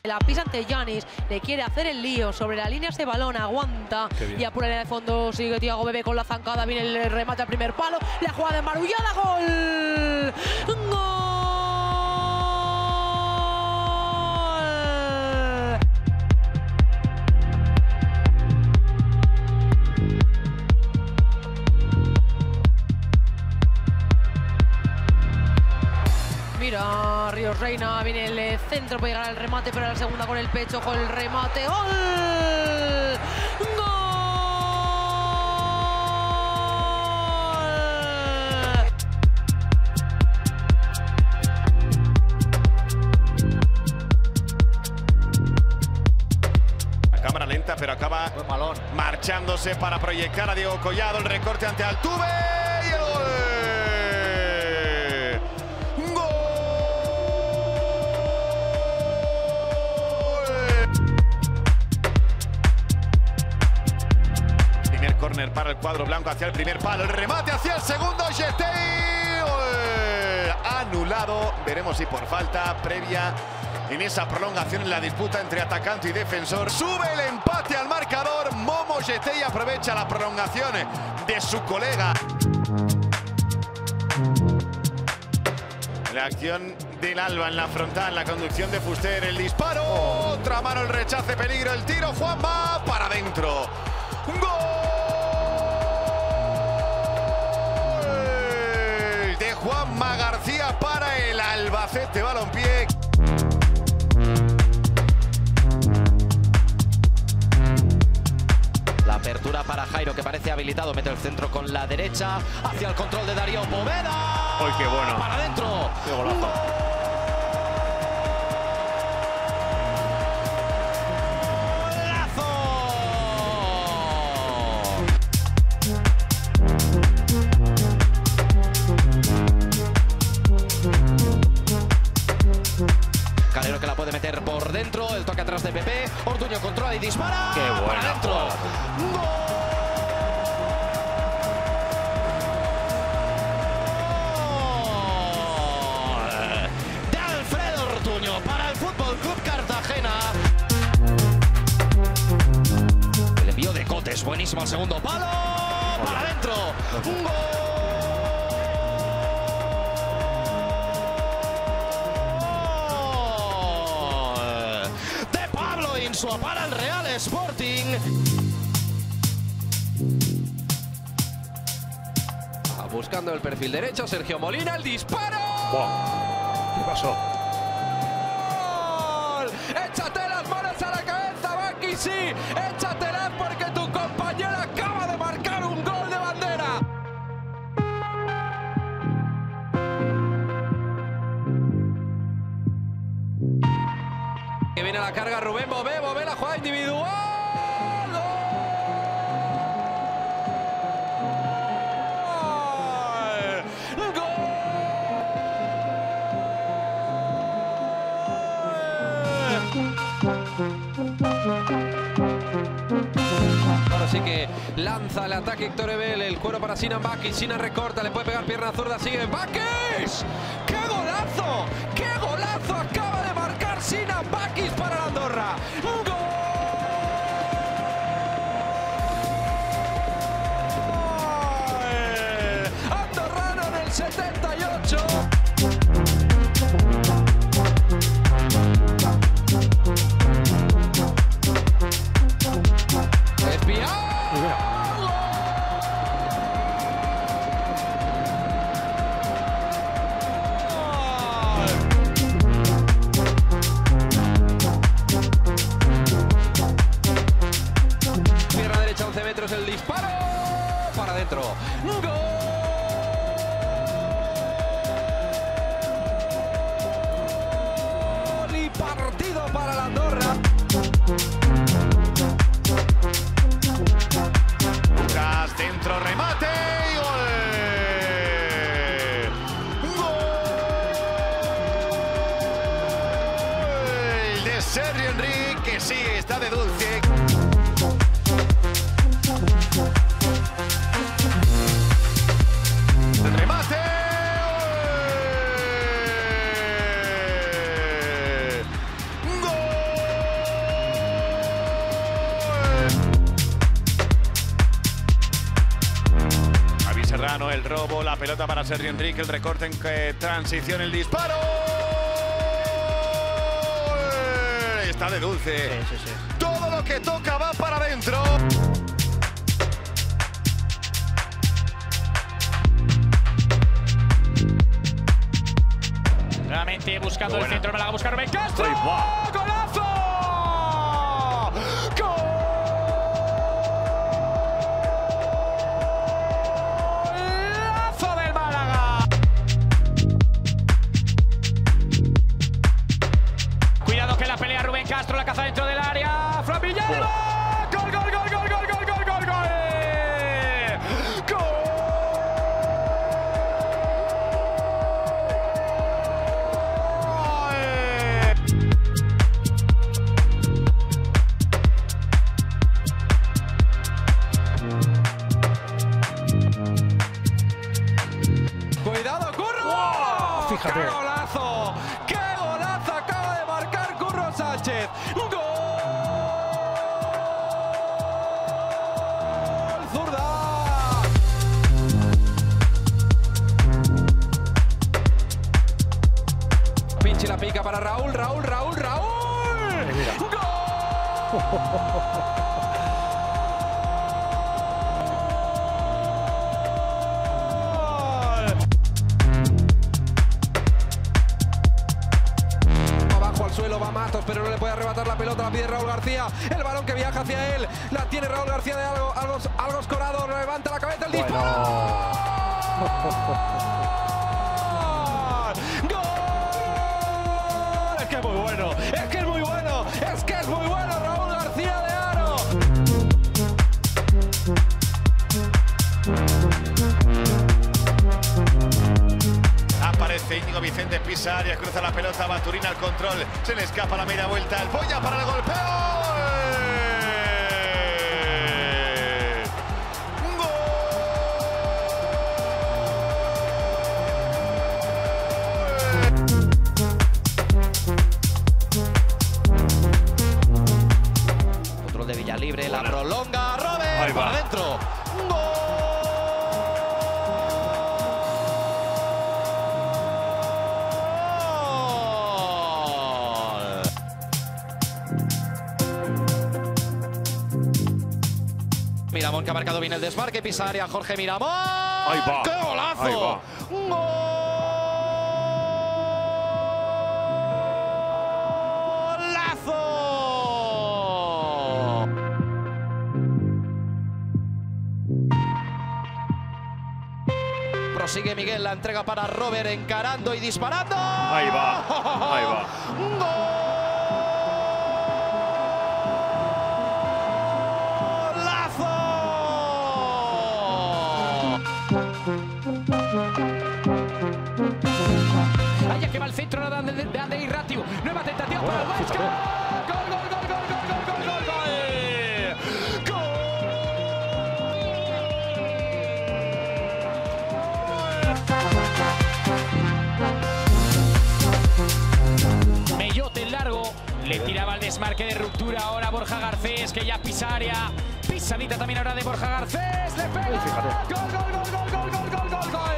La pisa ante Yanis, le quiere hacer el lío, sobre la línea ese balón, aguanta y apura en el fondo, sigue Thiago Bebé con la zancada, viene el remate al primer palo, la jugada enmarullada, ¡gol! ¡Gol! Mira, Ríos Reina, viene el centro para llegar al remate, pero la segunda con el pecho, con el remate, ¡gol! ¡Gol! La cámara lenta, pero acaba marchándose para proyectar a Diego Collado, el recorte ante Altuve y el gol. Córner para el cuadro blanco hacia el primer palo, el remate hacia el segundo, Getei, anulado, veremos si por falta previa en esa prolongación en la disputa entre atacante y defensor. Sube el empate al marcador, Momo Getei aprovecha la prolongación de su colega. La acción del Alba en la frontal, la conducción de Fuster, el disparo, otra mano, el rechace, peligro, el tiro, Juanma para adentro. ¡Gol! De Juanma García para el Albacete Balompié. La apertura para Jairo, que parece habilitado, mete el centro con la derecha, hacia el control de Darío Poveda. ¡Uy, qué bueno! Para adentro. ¡Qué golazo! Calero que la puede meter por dentro, el toque atrás de Pepe, Ortuño controla y dispara. ¡Qué bueno! Para adentro. ¡Gol! De Alfredo Ortuño para el Fútbol Club Cartagena. El envío de Cotes, buenísimo al segundo palo. Para adentro. ¡Un gol! Insua para el Real Sporting. Buscando el perfil derecho, Sergio Molina, el disparo. ¿Qué pasó? ¡Gol! ¡Échate las manos a la cabeza, Baki! ¡Sí! ¡Échatelas porque tu compañero acaba de marcar un gol de bandera! Que viene la carga Rubén Bové, la jugada individual. ¡Gol! ¡Gol! Ahora sí que lanza el ataque Héctor Ebel, el cuero para Sinan Bakis, Sinan recorta, le puede pegar pierna zurda, sigue Bakis. ¡Qué golazo! ¡Qué golazo acaba de marcar Sinan Bakis para la Andorra! ¡Gol! Andorrano en el 78. Pierna derecha 11 metros, el disparo para adentro. ¡Gol! Y partido para la Andorra. Lucas, centro, remate y gol. ¡Gol! De Sergio Enrique, que sí, está de dulce. Remate. ¡Gol! el robo, la pelota para Sergio Enrique, el recorte en transición, el disparo. Está de dulce. Sí. Todo lo que toca va para adentro. Nuevamente buscando el centro, Málaga, busca Rubén Castro. ¡Golazo! ¡Golazo del Málaga! Cuidado que la pelea Rubén Castro, la caza dentro del área. Fran Villalba. ¡Gol, gol, gol, gol, gol, gol, gol, gol, gol! ¡Gol! Cuidado, Curro. ¡Wow! Fíjate. ¡Qué golazo! ¡Qué golazo acaba de marcar Curro Sánchez! ¡Gol! ¡Zurda! Pinche la pica para Raúl. ¡Gol! Suelo va Matos, pero no le puede arrebatar la pelota, la pide Raúl García, el balón que viaja hacia él, la tiene Raúl García de algo escorado, levanta la cabeza, el disparo. ¡Gol! Es que es muy bueno, Raúl García de Aro. Aparece Íñigo Vicente, pisa área, cruza la pelota, Baturina al control, se le escapa la media vuelta, el Polla para el golpeo. ¡Gol! Control de Villalibre, la prolonga, Robert, para adentro. ¡Gol! Miramón que ha marcado bien el desmarque, pisa área Jorge Miramón. Ahí va. ¡Qué golazo! Ahí va. ¡Golazo! Prosigue Miguel, la entrega para Robert, encarando y disparando. Ahí va. Allá que va el centro de Ander Irratiu. Nueva tentativa para el Huesca. ¡Gol! Mellote en largo. Le tiraba el desmarque de ruptura ahora Borja Garcés, que ya pisa área. Pisadita también ahora de Borja Garcés. Le pega. Fíjate. ¡Gol!